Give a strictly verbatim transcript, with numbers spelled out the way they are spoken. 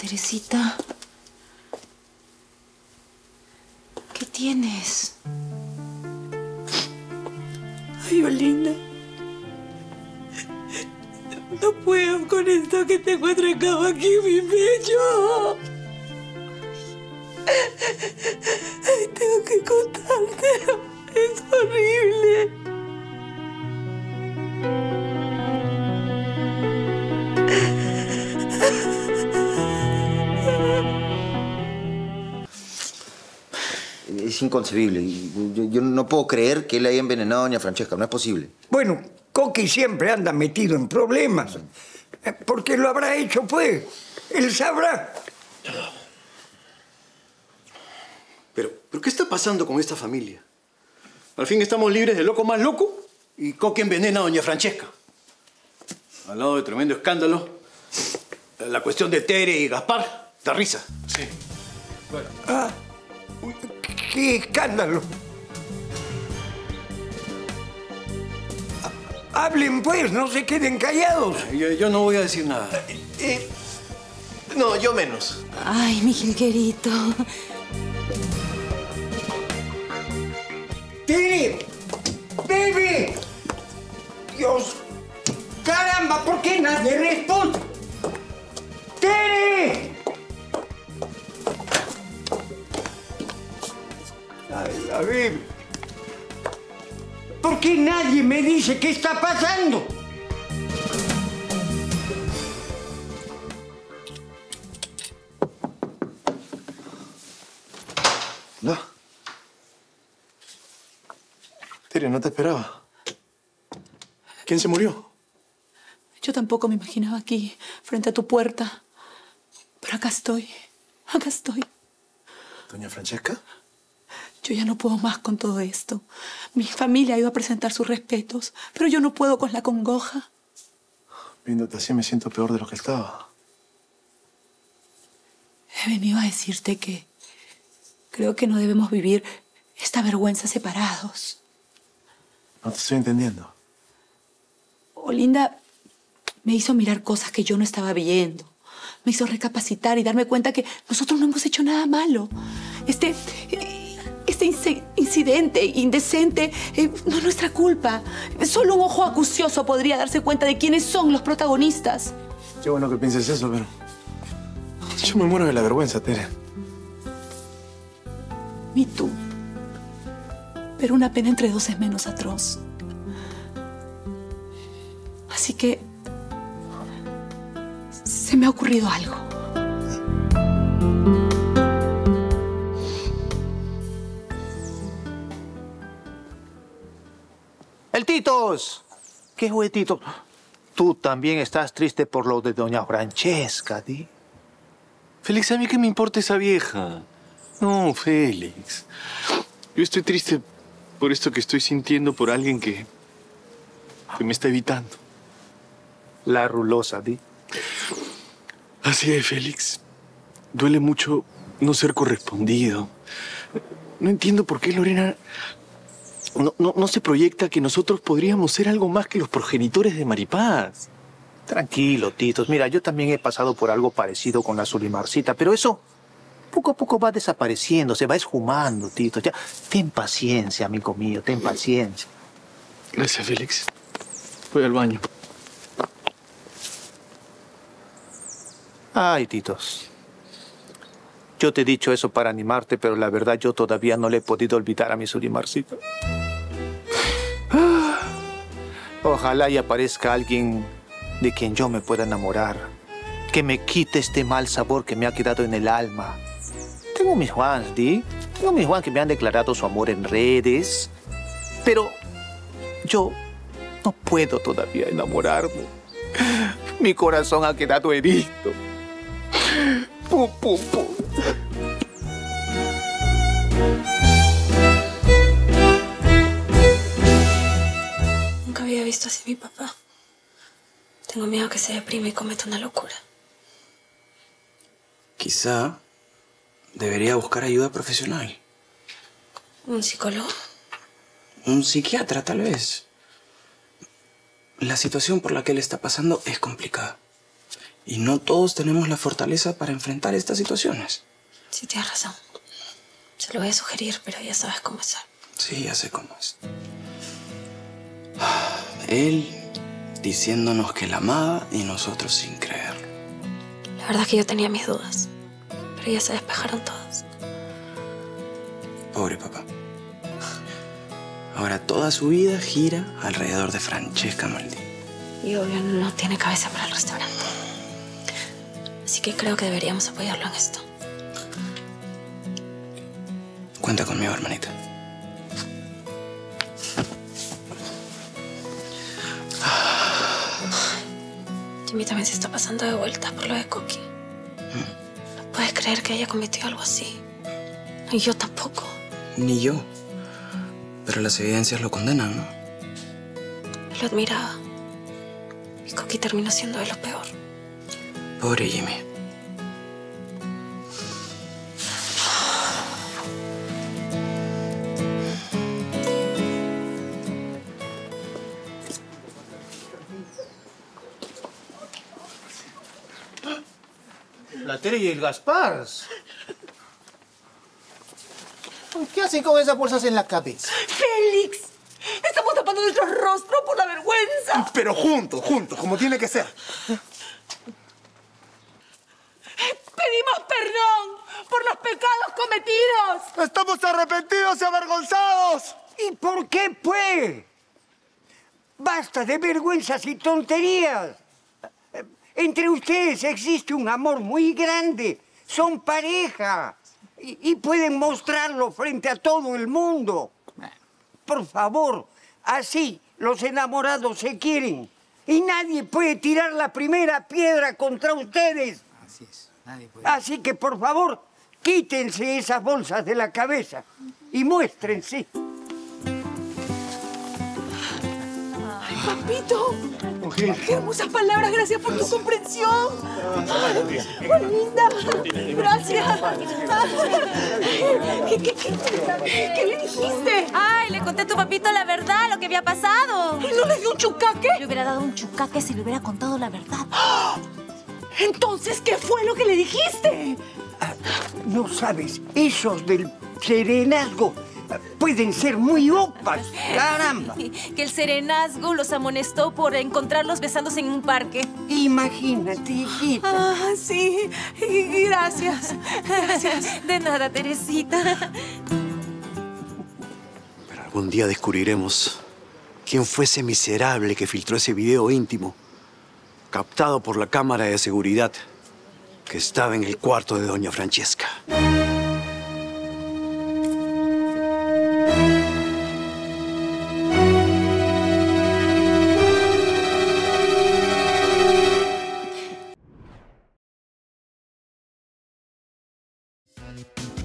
Teresita. ¿Qué tienes? Ay, Olinda. No puedo con esto que tengo atracado aquí en mi pecho. Ay, tengo que contártelo. Es horrible. Es inconcebible. Yo, yo no puedo creer que él haya envenenado a doña Francesca. No es posible. Bueno, Coqui siempre anda metido en problemas. ¿Por qué lo habrá hecho, pues? Él sabrá. Pero, ¿pero qué está pasando con esta familia? Al fin estamos libres del loco más loco y Coqui envenena a doña Francesca. Al lado de tremendo escándalo, la cuestión de Tere y Gaspar da risa. Sí. Bueno. Ah, qué escándalo. Hablen, pues, no se queden callados. Yo, yo no voy a decir nada. Eh, no, yo menos. Ay, mi jilguerito. ¡Tere! ¡Baby! ¡Dios! ¡Caramba! ¿Por qué nadie responde? ¡Tere! Ay, a ver. ¿Por qué nadie me dice qué está pasando? No. Tere, no te esperaba. ¿Quién se murió? Yo tampoco me imaginaba aquí, frente a tu puerta. Pero acá estoy. Acá estoy. ¿Doña Francesca? Yo ya no puedo más con todo esto. Mi familia ha ido a presentar sus respetos, pero yo no puedo con la congoja. Viéndote así me siento peor de lo que estaba. He venido a decirte que creo que no debemos vivir esta vergüenza separados. No te estoy entendiendo. Olinda me hizo mirar cosas que yo no estaba viendo. Me hizo recapacitar y darme cuenta que nosotros no hemos hecho nada malo. Este, este incidente indecente eh, no es nuestra culpa. Solo un ojo acucioso podría darse cuenta de quiénes son los protagonistas. Qué bueno que pienses eso, pero... yo me muero de la vergüenza, Tere. Ni tú. Pero una pena entre dos es menos atroz. Así que... se me ha ocurrido algo. ¡El Titos! ¿Qué juguetito? Tú también estás triste por lo de doña Francesca, ¿sí? Félix, ¿a mí qué me importa esa vieja? No, Félix. Yo estoy triste por esto que estoy sintiendo por alguien que... que me está evitando. La rulosa, ¿sí? Así es, Félix. Duele mucho no ser correspondido. No entiendo por qué Lorena no, no, no se proyecta que nosotros podríamos ser algo más que los progenitores de Maripaz. Tranquilo, Titos. Mira, yo también he pasado por algo parecido con la Sulimarcita, pero eso poco a poco va desapareciendo, se va esfumando, Titos. Ya, ten paciencia, amigo mío, ten paciencia. Gracias, Félix. Voy al baño. Ay, Titos. Yo te he dicho eso para animarte, pero la verdad yo todavía no le he podido olvidar a mi Sulimarcita. Ojalá y aparezca alguien de quien yo me pueda enamorar, que me quite este mal sabor que me ha quedado en el alma. Tengo mis Juans, ¿di? Tengo mis Juan que me han declarado su amor en redes, pero yo no puedo todavía enamorarme. Mi corazón ha quedado herido. Pum, pum, pum. Nunca había visto así a mi papá. Tengo miedo que se deprime y cometa una locura. Quizá debería buscar ayuda profesional. ¿Un psicólogo? Un psiquiatra, tal vez. La situación por la que él está pasando es complicada. Y no todos tenemos la fortaleza para enfrentar estas situaciones. Sí, tienes razón. Se lo voy a sugerir, pero ya sabes cómo es. Sí, ya sé cómo es. Él diciéndonos que la amaba y nosotros sin creerlo. La verdad es que yo tenía mis dudas, pero ya se despejaron todas. Pobre papá. Ahora toda su vida gira alrededor de Francesca Maldini. Y obvio no tiene cabeza para el restaurante. Así que creo que deberíamos apoyarlo en esto. Cuenta conmigo, hermanita. Jimmy también se está pasando de vueltas por lo de Coqui. ¿Mm? No puedes creer que haya cometido algo así. Y yo tampoco. Ni yo. Pero las evidencias lo condenan, ¿no? Lo admiraba. Y Coqui terminó siendo de lo peor. Pobre Jimmy. La Tere y el Gaspar. ¿Qué hacen con esas bolsas en la cabeza? ¡Félix! Estamos tapando nuestro rostro por la vergüenza. Pero juntos, juntos, como tiene que ser. Pedimos perdón por los pecados cometidos. Estamos arrepentidos y avergonzados. ¿Y por qué, pues? Basta de vergüenzas y tonterías. Entre ustedes existe un amor muy grande. Son pareja. Y, y pueden mostrarlo frente a todo el mundo. Por favor, así los enamorados se quieren. Y nadie puede tirar la primera piedra contra ustedes. Así es, nadie puede. Así que, por favor, quítense esas bolsas de la cabeza y muéstrense. Ay, papito. Qué hermosas palabras. Gracias por tu comprensión. Ay, linda. Gracias. ¿Qué, qué, qué, qué le dijiste? Ay, le conté a tu papito la verdad, lo que había pasado. ¿Y no le dio un chucaque? Le hubiera dado un chucaque si le hubiera contado la verdad. Entonces, ¿qué fue lo que le dijiste? Ah, no sabes, esos del serenazgo pueden ser muy opas. ¡Caramba! Que el serenazgo los amonestó por encontrarlos besándose en un parque. Imagínate, hijita. Ah, sí. Gracias. Gracias. De nada, Teresita. Pero algún día descubriremos quién fue ese miserable que filtró ese video íntimo, captado por la cámara de seguridad que estaba en el cuarto de doña Francesca. Thank you.